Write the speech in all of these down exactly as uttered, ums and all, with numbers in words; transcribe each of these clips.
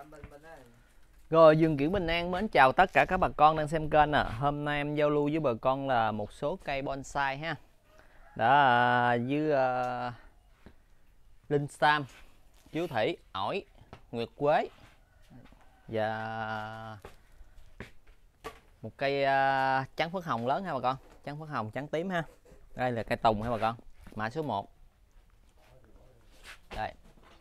Rồi Dương Kiển Bình An mến chào tất cả các bà con đang xem kênh à. Hôm nay em giao lưu với bà con là một số cây bonsai ha. Đó với uh, linh sam, chiếu thủy, ổi, nguyệt quế và một cây uh, trắng phấn hồng lớn ha bà con, trắng phấn hồng, trắng tím ha. Đây là cây tùng ha bà con, mã số một. Đây.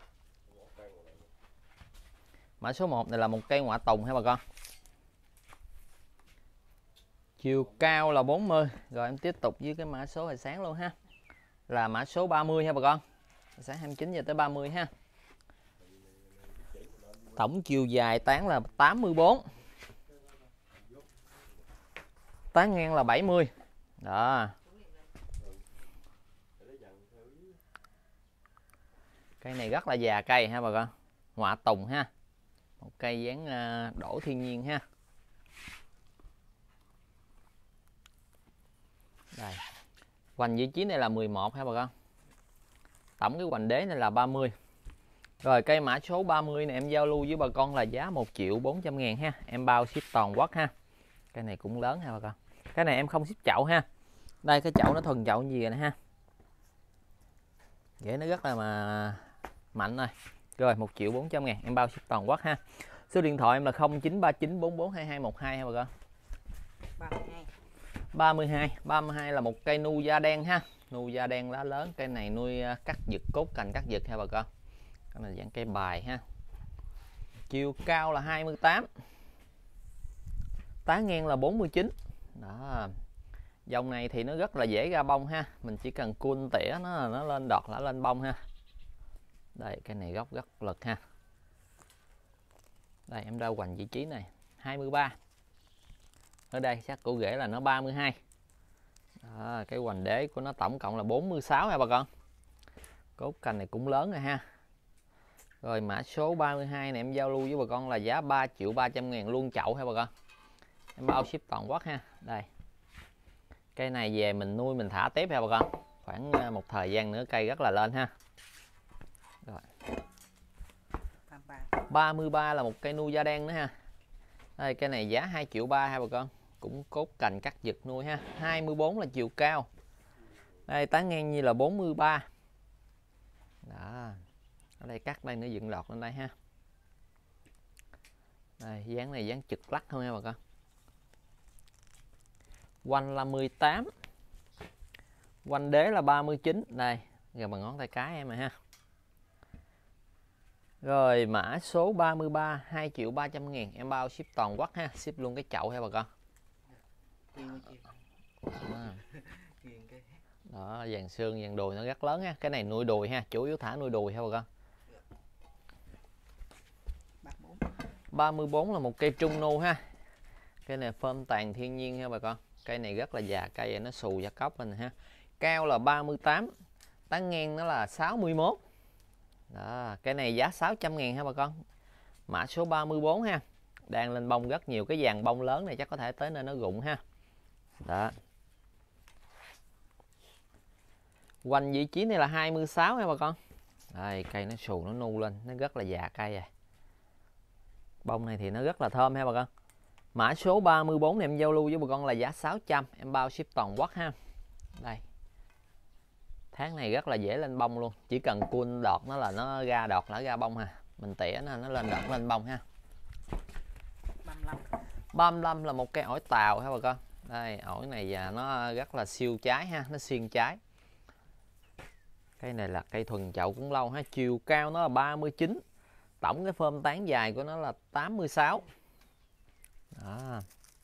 Mã số một này là một cây ngoại tùng ha bà con. Chiều cao là bốn mươi. Rồi em tiếp tục với cái mã số hồi sáng luôn ha. Là mã số ba mươi ha bà con. Sáng hai mươi chín giờ tới ba mươi ha. Tổng chiều dài tán là tám mươi bốn. Tán ngang là bảy mươi. Đó. Cây này rất là già cây ha bà con. Ngoại tùng ha. Một cây dáng đổ thiên nhiên ha. Đây. Hoành vị trí này là mười một ha bà con. Tổng cái hoành đế này là ba mươi. Rồi cây mã số ba mươi này em giao lưu với bà con là giá một triệu bốn trăm ngàn ha. Em bao ship toàn quốc ha. Cây này cũng lớn ha bà con. Cái này em không ship chậu ha. Đây cái chậu nó thuần chậu gì nè ha. Rễ nó rất là mà mạnh rồi. Rồi một triệu bốn trăm ngàn em bao ship toàn quốc ha. Số điện thoại em là không chín ba chín bốn bốn hai hai một hai ha bà con. ba mươi hai. ba mươi hai, ba mươi hai là một cây nu da đen ha. Nu da đen lá lớn, cây này nuôi cắt giật, cốt cành cắt giật ha bà con. Cái này dạng cây bài ha. Chiều cao là hai mươi tám. Tán ngang là bốn mươi chín. Đó. Dòng này thì nó rất là dễ ra bông ha. Mình chỉ cần cun tỉa nó nó lên đọt là lên bông ha. Đây cây này gốc rất lực ha. Đây em ra hoành vị trí này hai mươi ba. Ở đây chắc cổ rễ là nó ba mươi hai. Đó, cái hoành đế của nó tổng cộng là bốn mươi sáu ha bà con. Cốt cành này cũng lớn rồi ha. Rồi mã số ba mươi hai này em giao lưu với bà con là giá ba triệu ba trăm ngàn luôn chậu ha bà con. Em bao ship toàn quốc ha. Đây. Cây này về mình nuôi mình thả tiếp ha bà con. Khoảng một thời gian nữa cây rất là lên ha. Rồi. ba mươi ba là một cây nuôi da đen nữa ha. Đây cây này giá hai triệu ba ha bà con. Cũng cốt cành cắt giật nuôi ha. hai mươi bốn là chiều cao. Đây tán ngang như là bốn mươi ba. Đó. Ở đây cắt đây nó dựng lọt lên đây ha. Đây dáng này dáng trực lắc thôi ha bà con. Quanh là mười tám. Quanh đế là ba mươi chín. Đây, giờ bằng ngón tay cái em rồi ha. Rồi mã số ba mươi ba hai triệu ba trăm ngàn em bao ship toàn quốc ha, ship luôn cái chậu ha bà con. Đó, đó vàng xương vàng đùi nó rất lớn ha. Cái này nuôi đùi ha, chủ yếu thả nuôi đùi ha bà con. ba mươi bốn là một cây trung nu ha. Cây này phơm tàn thiên nhiên ha bà con. Cây này rất là già cây, nó xù da cốc lên ha. Cao là ba mươi tám. Tán ngang nó là sáu mươi mốt. Đó, cái này giá sáu trăm ngàn ha bà con. Mã số ba mươi bốn ha. Đang lên bông rất nhiều, cái dàn bông lớn này chắc có thể tới nơi nó rụng ha. Đó. Hoành vị trí này là hai mươi sáu ha bà con. Đây, cây nó xù nó nu lên, nó rất là già cây rồi. Bông này thì nó rất là thơm ha bà con. Mã số ba mươi bốn này em giao lưu với bà con là giá sáu trăm, em bao ship toàn quốc ha. Đây. Tháng này rất là dễ lên bông luôn, chỉ cần cun đọt nó là nó ra đọt nó ra bông ha. Mình tỉa nó nó lên đọt lên bông ha. ba mươi lăm là một cây ổi tàu ha bà con. Đây, ổi này và nó rất là siêu trái ha, nó xiên trái. Cây này là cây thuần chậu cũng lâu ha, chiều cao nó là ba mươi chín. Tổng cái phơm tán dài của nó là tám mươi sáu. Đó.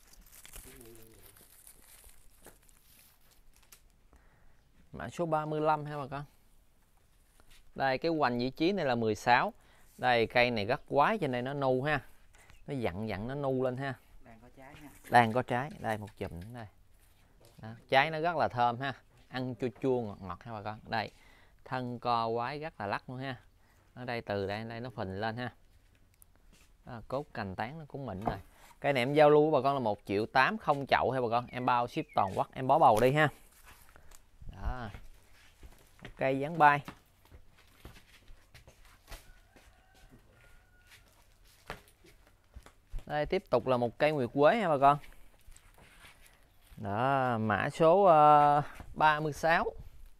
Mã số ba mươi lăm ha bà con. Đây cái hoành vị trí này là mười sáu. Đây cây này rất quái trên đây nó nu ha. Nó dặn dặn nó nu lên ha. Đang có trái ha. Đang có trái. Đây một chùm đây. Đó. Trái nó rất là thơm ha. Ăn chua chua ngọt ngọt ha bà con. Đây. Thân co quái rất là lắc luôn ha. Ở đây từ đây đây nó phình lên ha. Đó, cốt cành tán nó cũng mịn rồi. Cây này em giao lưu với bà con là một triệu tám không chậu ha bà con. Em bao ship toàn quốc, em bó bầu đi ha. Đó. Cây dáng bay. Đây tiếp tục là một cây nguyệt quế ha bà con. Đó, mã số uh, ba mươi sáu.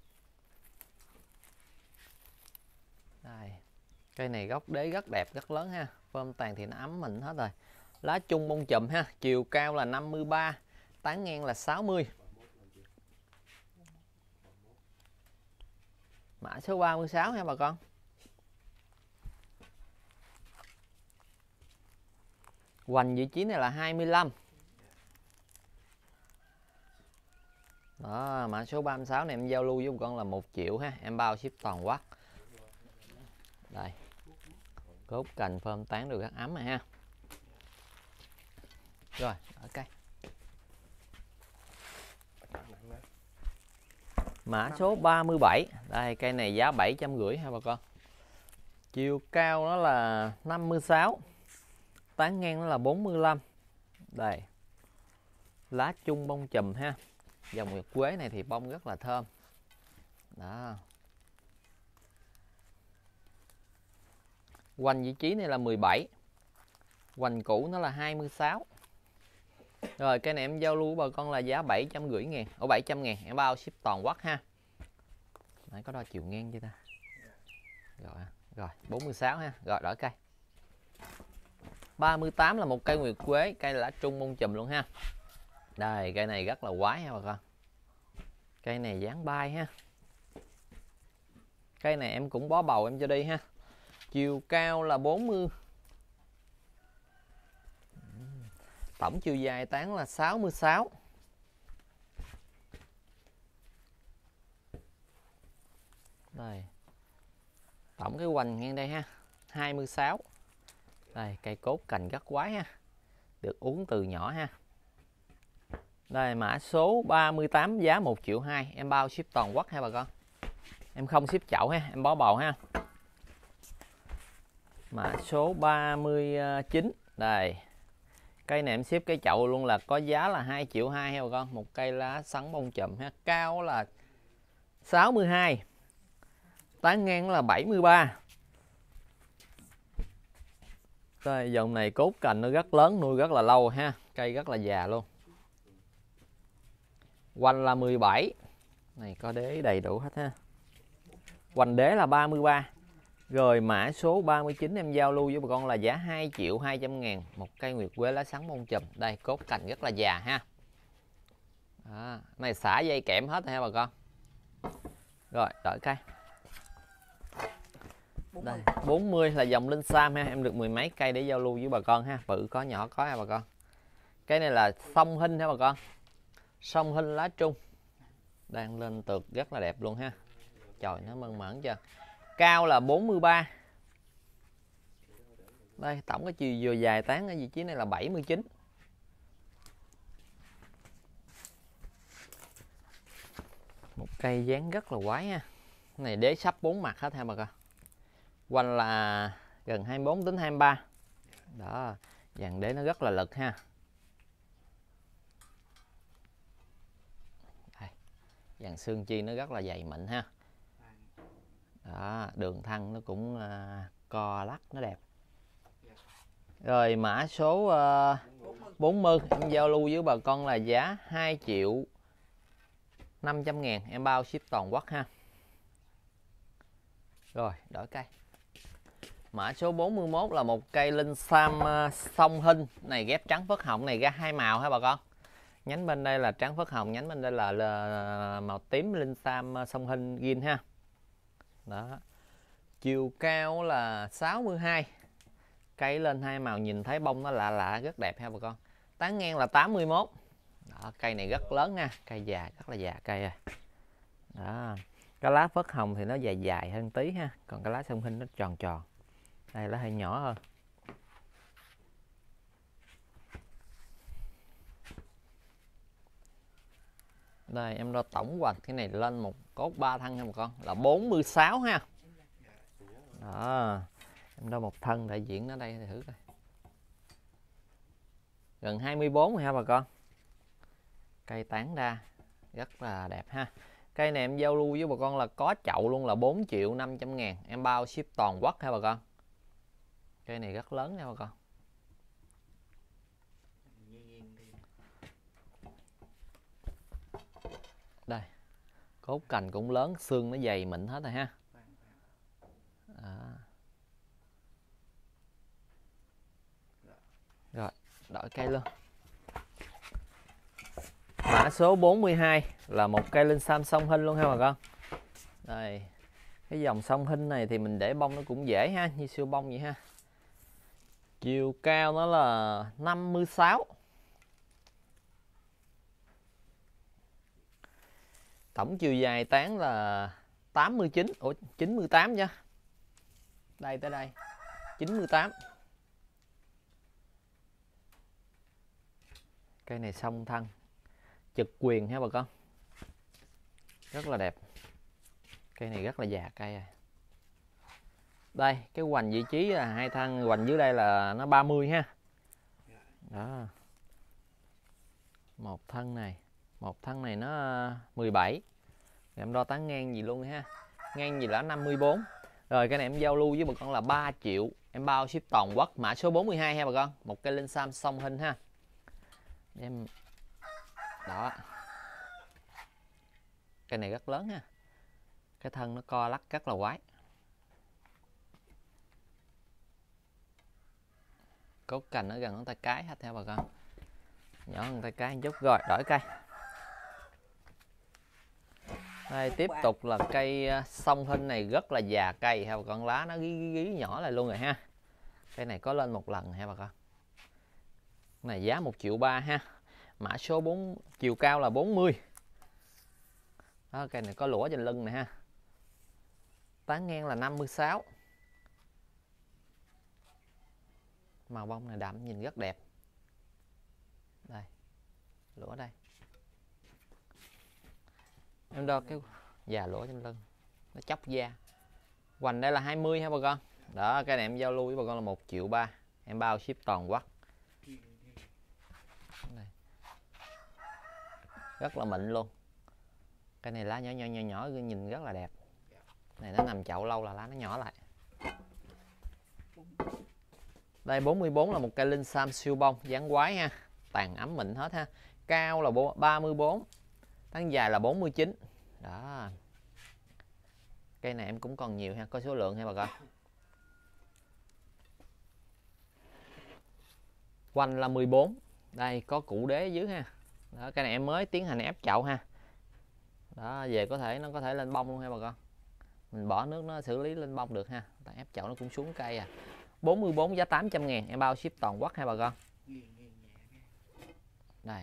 Đây. Cây này gốc đế rất đẹp, rất lớn ha. Phơm tàn thì nó ấm mịn hết rồi. Lá chung bông chùm ha, chiều cao là năm mươi ba, tán ngang là sáu mươi. Mã số ba mươi sáu ha bà con. Hoành vị trí này là hai mươi lăm. Đó, mã số ba mươi sáu này em giao lưu với một con là một triệu ha, em bao ship toàn quốc. Đây. Cốt cành phơm tán được rất ấm rồi ha. Rồi, ở cây. Mã số ba mươi bảy. Đây, cây này giá bảy trăm rưỡi ha bà con. Chiều cao nó là năm mươi sáu. Tán ngang nó là bốn mươi lăm. Đây. Lá chung bông chùm ha. Dòng nguyệt quế này thì bông rất là thơm. Đó. Hoành vị trí này là mười bảy. Hoành cũ nó là hai mươi sáu. Rồi cây này em giao lưu bà con là giá bảy trăm rưỡi ngàn. Ở bảy trăm ngàn em bao ship toàn quốc ha. Nãy có đo chiều ngang chưa ta? Rồi, rồi bốn mươi sáu ha. Rồi đỡ cây. ba mươi tám là một cây nguyệt quế, cây lá trung bông chùm luôn ha. Đây, cây này rất là quái ha bà con. Cây này dáng bay ha. Cây này em cũng bó bầu em cho đi ha. Chiều cao là bốn mươi. Tổng chiều dài tán là sáu mươi sáu. Đây. Tổng cái hoành ngang đây ha, hai mươi sáu. Đây, cây cốt cành rất quái ha. Được uống từ nhỏ ha. Đây, mã số ba mươi tám giá một triệu hai, em bao ship toàn quốc ha bà con. Em không ship chậu ha, em bó bầu ha. Mã số ba mươi chín. Đây. Cây này em ship cái chậu luôn là có giá là hai triệu hai ha bà con. Một cây lá sắn bông chùm ha. Cao là sáu mươi hai. Tán ngang là bảy mươi ba. Đây, dòng này cốt cành nó rất lớn, nuôi rất là lâu ha. Cây rất là già luôn. Hoành là mười bảy. Này có đế đầy đủ hết ha. Hoành đế là ba mươi ba. Rồi mã số ba mươi chín em giao lưu với bà con là giá hai triệu hai trăm ngàn. Một cây nguyệt quế lá sắn bông chùm. Đây, cốt cành rất là già ha. Đó, này xả dây kẽm hết ha bà con. Rồi, đợi cây. Đây, bốn mươi là dòng linh sam ha, em được mười mấy cây để giao lưu với bà con ha, bự có nhỏ có ha bà con. Cái này là song hinh ha bà con. Song hinh lá trung. Đang lên tược rất là đẹp luôn ha. Trời nó mơn mởn chưa. Cao là bốn mươi ba. Đây, tổng cái chiều vừa dài tán ở vị trí này là bảy mươi chín. Một cây dáng rất là quái ha. Cái này đế sắp bốn mặt hết ha bà con. Hoành là gần hai mươi bốn đến hai mươi ba. Đó, dàn đế nó rất là lực ha. Đây, dàn xương chi nó rất là dày mịn ha. Đó, đường thân nó cũng uh, co lắc nó đẹp. Rồi mã số uh, bốn mươi em giao lưu với bà con là giá hai triệu năm trăm ngàn, em bao ship toàn quốc ha. Rồi đổi cây. Mã số bốn mươi mốt là một cây linh sam uh, song hinh. Này ghép trắng phất hồng, này ra hai màu ha bà con. Nhánh bên đây là trắng phất hồng, nhánh bên đây là, là màu tím linh sam uh, song hinh gin ha. Đó. Chiều cao là sáu mươi hai. Cây lên hai màu nhìn thấy bông nó lạ lạ rất đẹp ha bà con. Tán ngang là tám mươi mốt. Đó, cây này rất lớn nha, cây già rất là già cây à. Đó. Cái lá phất hồng thì nó dài dài hơn tí ha, còn cái lá song hinh nó tròn tròn. Đây lá hơi nhỏ hơn. Đây em đo tổng hoành cái này lên một cốt ba thân ha bà con, là bốn mươi sáu ha. Đó. Em đo một thân đại diện nó đây thì thử coi. Gần hai mươi bốn rồi ha bà con. Cây tán ra rất là đẹp ha. Cây này em giao lưu với bà con là có chậu luôn là bốn triệu năm trăm ngàn, em bao ship toàn quốc ha bà con. Cây này rất lớn nha bà con. Đây, cốt cành cũng lớn, xương nó dày mịn hết rồi ha. Đó. Rồi, đổi cây luôn. Mã số bốn mươi hai là một cây linh sam song hinh luôn ha bà con. Đây, cái dòng song hinh này thì mình để bông nó cũng dễ ha, như siêu bông vậy ha. Chiều cao nó là năm mươi sáu. Tổng chiều dài tán là tám mươi chín, ủa chín mươi tám nha. Đây tới đây. chín mươi tám. Cây này song thân. Trực quyền ha bà con. Rất là đẹp. Cây này rất là già cây à. Đây, cái hoành vị trí là hai thân, hoành dưới đây là nó ba mươi ha. Đó. Một thân này, một thân này nó mười bảy. Em đo tán ngang gì luôn ha. Ngang gì là năm mươi bốn. Rồi cái này em giao lưu với bà con là ba triệu. Em bao ship toàn quốc. Mã số bốn mươi hai ha bà con. Một cây linh sam song hinh ha. Em đó. Cây này rất lớn ha. Cái thân nó co lắc rất là quái. Cốt cành nó gần ngón tay cái hết theo bà con. Nhỏ ngón tay cái một chút. Rồi đổi cây. Đây tiếp tục là cây song hinh này rất là già cây ha bà con, lá nó gí, gí, gí nhỏ lại luôn rồi ha. Cây này có lên một lần ha bà con. Cái này giá một triệu ba ha. Mã số bốn, chiều cao là bốn mươi. Đó, cây này có lũa trên lưng này ha. Tán ngang là năm mươi sáu. Màu bông này đậm nhìn rất đẹp. Đây. Lũa đây. Em đo cái già lũa trên lưng. Nó chóc da. Hoành đây là hai mươi ha bà con. Đó, cái này em giao lưu với bà con là một triệu ba. Em bao ship toàn quốc. Đây. Rất là mịn luôn. Cái này lá nhỏ nhỏ nhỏ nhỏ nhìn rất là đẹp. Này nó nằm chậu lâu là lá nó nhỏ lại. Đây bốn mươi bốn là một cây linh sam siêu bông dáng quái ha. Tàn ấm mịn hết ha. Cao là ba mươi bốn. Tán dài là bốn mươi chín. Đó. Cây này em cũng còn nhiều ha, có số lượng ha bà con. Quanh là mười bốn. Đây có củ đế dưới ha. Đó, cây này em mới tiến hành ép chậu ha. Đó, về có thể nó có thể lên bông luôn ha bà con. Mình bỏ nước nó xử lý lên bông được ha. Tại ép chậu nó cũng xuống cây à. bốn mươi bốn giá tám trăm ngàn, em bao ship toàn quốc ha bà con. Đây.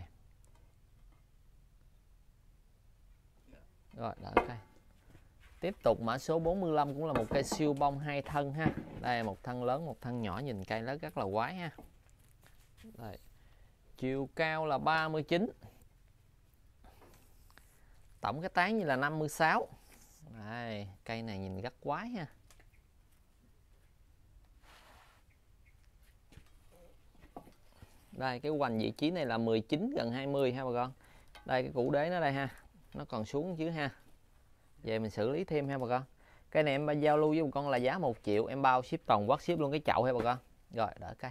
Rồi, đỡ cây. Tiếp tục mã số bốn mươi lăm cũng là một cây siêu bông hai thân ha. Đây một thân lớn, một thân nhỏ, nhìn cây nó rất là quái ha. Đây. Chiều cao là ba mươi chín. Tổng cái tán như là năm mươi sáu. Đây, cây này nhìn rất quái ha. Đây cái hoành vị trí này là mười chín gần hai mươi ha bà con. Đây cái củ đế nó đây ha. Nó còn xuống chứ ha. Về mình xử lý thêm ha bà con. Cái này em giao lưu với bà con là giá một triệu, em bao ship toàn quốc, ship luôn cái chậu ha bà con. Rồi đỡ cây.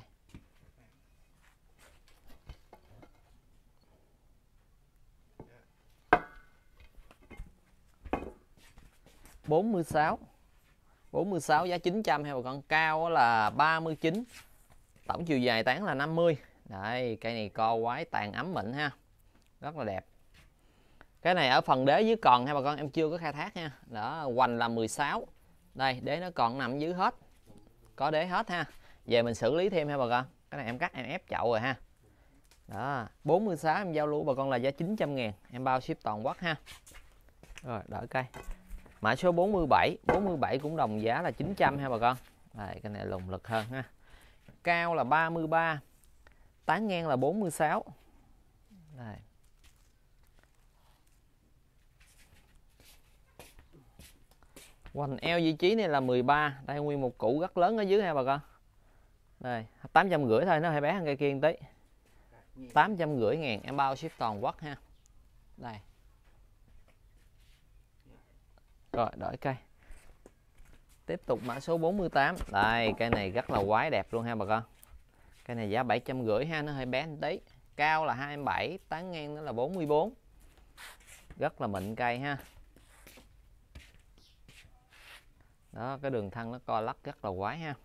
bốn mươi sáu. bốn mươi sáu giá chín trăm ha bà con. Cao là ba mươi chín. Tổng chiều dài tán là năm mươi. Đây, cây này co quái tàn ấm mịn ha. Rất là đẹp. Cái này ở phần đế dưới còn ha bà con, em chưa có khai thác ha. Đó, hoành là mười sáu. Đây, đế nó còn nằm dưới hết. Có đế hết ha. Về mình xử lý thêm ha bà con. Cái này em cắt em ép chậu rồi ha. Đó, bốn mươi sáu em giao lưu bà con là giá chín trăm ngàn, em bao ship toàn quốc ha. Rồi, đỡ cây. Mã số bốn mươi bảy, bốn mươi bảy cũng đồng giá là chín trăm ha bà con. Đây, cái này lùng lực hơn ha. Cao là ba mươi ba. Tán ngang là bốn mươi sáu. Đây. Hoành eo vị trí này là mười ba. Đây nguyên một củ rất lớn ở dưới ha bà con. Đây, tám trăm rưỡi thôi, nó hơi bé hơn cây kia một tí. tám trăm rưỡi ngàn, em bao ship toàn quốc ha. Đây. Rồi, đổi cây. Tiếp tục mã số bốn mươi tám. Đây, cây này rất là quái đẹp luôn ha bà con. Cây này giá bảy trăm rưỡi ha, nó hơi bé một tí. Cao là hai mươi bảy, tán ngang nó là bốn mươi bốn. rất là mịn cây ha. Đó, cái đường thân nó co lắc rất là quái ha.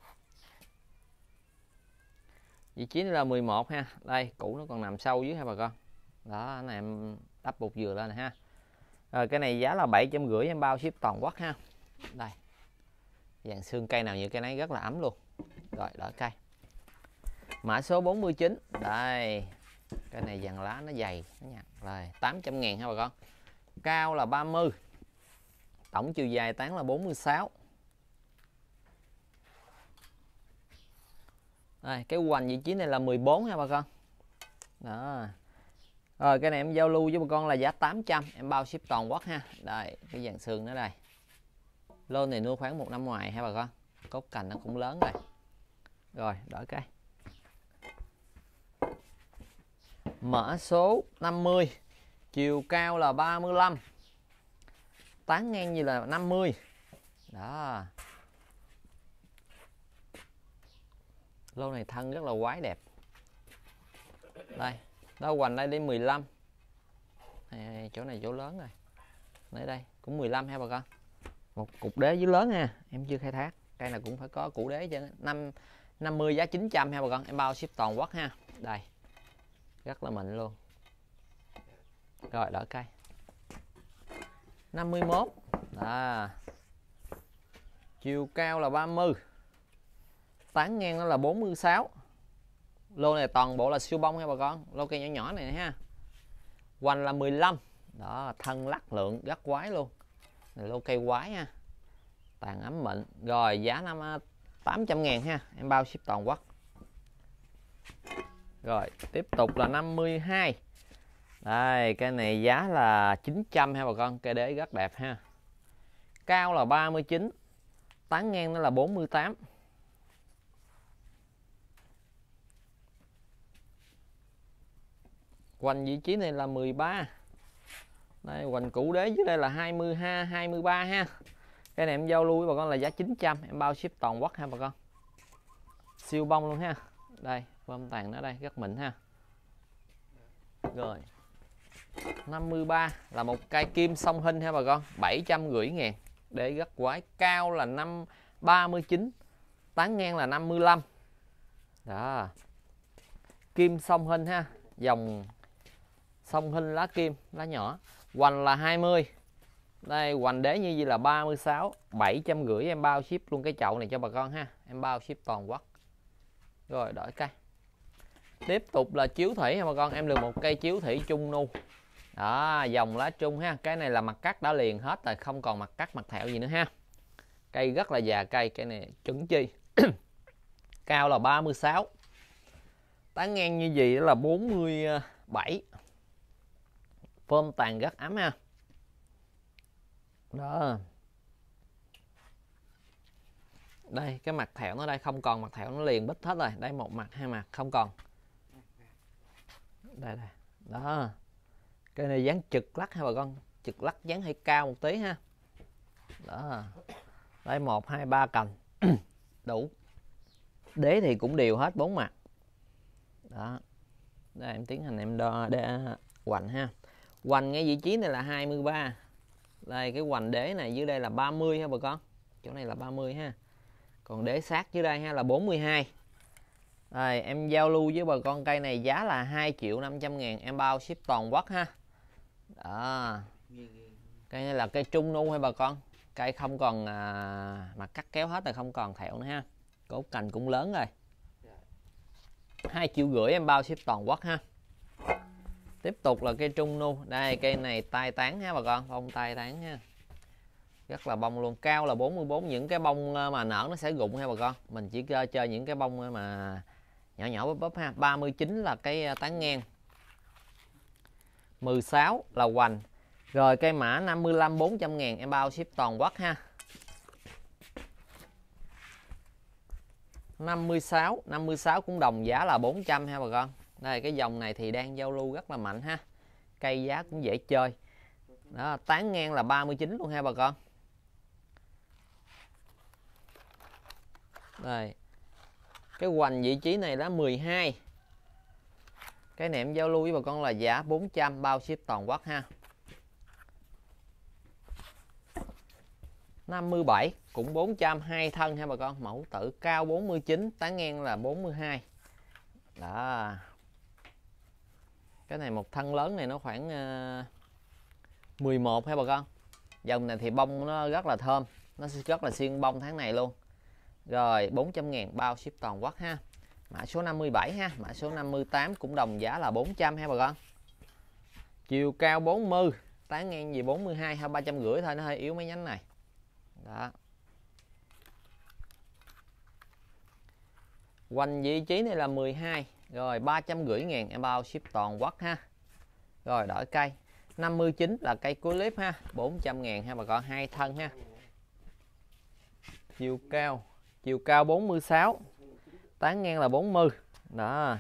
Vị trí này là mười một ha. Đây, củ nó còn nằm sâu dưới ha bà con. Đó, cái này em đắp bột dừa lên này ha. Rồi cái này giá là bảy trăm rưỡi, em bao ship toàn quốc ha. Đây. Dàn xương cây nào như cây nấy rất là ấm luôn. Rồi, đỡ cây. Mã số bốn mươi chín. Đây. Cái này dàn lá nó dày, nó nhặt. Rồi, tám trăm ngàn ha bà con. Cao là ba mươi. Tổng chiều dài tán là bốn mươi sáu. Đây, cái hoành vị trí này là mười bốn ha bà con. Đó. Rồi cái này em giao lưu với bà con là giá tám trăm, em bao ship toàn quốc ha. Đây, cái dàn xương nó đây. Lô này nuôi khoảng một năm ngoài ha bà con. Cốt cành nó cũng lớn rồi. Rồi, đỡ cây. Mã số năm mươi. Chiều cao là ba mươi lăm. Tán ngang như là năm mươi. Đó. Lô này thân rất là quái đẹp. Đây, đó hoành đây đến mười lăm. Đây, chỗ này chỗ lớn rồi. Đây đây, cũng mười lăm ha bà con. Một cục đế dưới lớn ha, em chưa khai thác. Cây này cũng phải có củ đế chứ. năm năm mươi giá chín trăm ha bà con, em bao ship toàn quốc ha. Đây. Rất là mịn luôn. Rồi đỡ cây. năm mươi mốt. Đó. Chiều cao là ba mươi. Tán ngang nó là bốn mươi sáu. Lô này toàn bộ là siêu bông nha bà con. Lô cây nhỏ nhỏ này ha. Hoành là mười lăm. Đó, thân lắc lượng rất quái luôn. Này lô cây quái ha. Tàn ấm mịn. Rồi giá năm tám trăm ngàn ha. Em bao ship toàn quốc. Rồi tiếp tục là năm mươi hai. Đây, cái này giá là chín trăm ha bà con. Cây đế rất đẹp ha. Cao là ba mươi chín. Tán ngang nó là bốn mươi tám. Hoành vị trí này là mười ba. Đây, hoành củ đế dưới đây là hai mươi hai, hai mươi ba ha. Cái này em giao lưu với bà con là giá chín trăm, em bao ship toàn quốc ha bà con. Siêu bông luôn ha. Đây, bông tàn nó đây rất mịn ha. Rồi. năm mươi ba là một cây kim song hình ha bà con, bảy trăm rưỡi ngàn. Đế rất quái, cao là năm ba mươi chín, tán ngang là năm mươi lăm. Đó. Kim song hình ha, dòng song hình lá kim, lá nhỏ. Hoành là hai mươi. Đây, hoành đế như vậy là ba mươi sáu, bảy trăm rưỡi, em bao ship luôn cái chậu này cho bà con ha. Em bao ship toàn quốc. Rồi, đổi cây. Tiếp tục là chiếu thủy ha bà con, em được một cây chiếu thủy trung nu. Đó, dòng lá trung ha. Cái này là mặt cắt đã liền hết rồi, không còn mặt cắt mặt thẹo gì nữa ha. Cây rất là già cây, cây này chuẩn chi. Cao là ba mươi sáu. Tán ngang như gì đó là bốn mươi bảy. Phơm tàn rất ấm ha. Đó. Đây, cái mặt thẹo nó đây không còn mặt thẹo, nó liền bít hết rồi. Đây một mặt hai mặt không còn. Đây đây. Đó. Cây này dáng trực lắc ha bà con. Trực lắc dáng hơi cao một tí ha. Đó. Đây một hai ba cành. Đủ. Đế thì cũng đều hết bốn mặt. Đó. Đây em tiến hành em đo để hoành ha. Hoành ngay vị trí này là hai mươi ba. Đây cái hoành đế này dưới đây là ba mươi ha bà con. Chỗ này là ba mươi ha. Còn đế sát dưới đây ha là bốn mươi hai. Đây em giao lưu với bà con cây này giá là hai triệu năm trăm ngàn, em bao ship toàn quốc ha. Đó. Cây này là cây trung nu ha bà con. Cây không còn à, mặt cắt kéo hết rồi, không còn thẹo nữa ha. Cốt cành cũng lớn rồi. hai triệu rưỡi em bao ship toàn quốc ha. Tiếp tục là cây trung nu. Đây cây này tai tán ha bà con, bông tai tán ha. Rất là bông luôn, cao là bốn mươi bốn. Những cái bông mà nở nó sẽ rụng ha bà con. Mình chỉ chơi những cái bông mà nhỏ nhỏ bóp bóp ha. ba mươi chín là cái tán ngang. mười sáu là hoành. Rồi cây mã năm mươi lăm bốn trăm ngàn, em bao ship toàn quốc ha. năm mươi sáu, năm mươi sáu cũng đồng giá là bốn trăm ha bà con. Đây cái dòng này thì đang giao lưu rất là mạnh ha. Cây giá cũng dễ chơi. Đó, tán ngang là ba mươi chín luôn ha bà con. Đây. Cái hoành vị trí này là mười hai. Cái này em giao lưu với bà con là giá bốn trăm bao ship toàn quốc ha. năm mươi bảy cũng bốn trăm, hai thân ha bà con. Mẫu tử cao bốn mươi chín, tán ngang là bốn mươi hai. Đó. Cái này một thân lớn này nó khoảng uh, mười một ha bà con. Dòng này thì bông nó rất là thơm, nó rất là xuyên bông tháng này luôn. Rồi bốn trăm ngàn bao ship toàn quốc ha. Mã số năm mươi bảy ha. Mã số năm mươi tám cũng đồng giá là bốn trăm ha bà con. Chiều cao bốn mươi, tán ngang gì bốn mươi hai hay ba trăm năm mươi thôi, nó hơi yếu mấy nhánh này. Đó. Hoành vị trí này là mười hai. Rồi ba trăm năm mươi ngàn em bao ship toàn quốc ha. Rồi đổi cây năm mươi chín là cây cuối clip ha, bốn trăm ngàn ha bà con, hai thân ha. Chiều cao, chiều cao bốn mươi sáu, tán ngang là bốn mươi. Đó.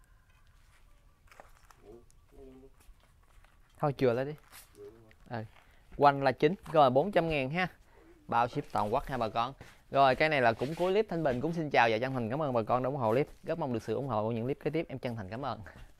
Thôi chừa lại đi. À, quanh là chín. Rồi bốn trăm ngàn ha. Bao ship toàn quốc ha bà con. Rồi cái này là cũng cuối clip. Thanh Bình cũng xin chào và chân thành cảm ơn bà con đã ủng hộ clip. Rất mong được sự ủng hộ của những clip kế tiếp. Em chân thành cảm ơn.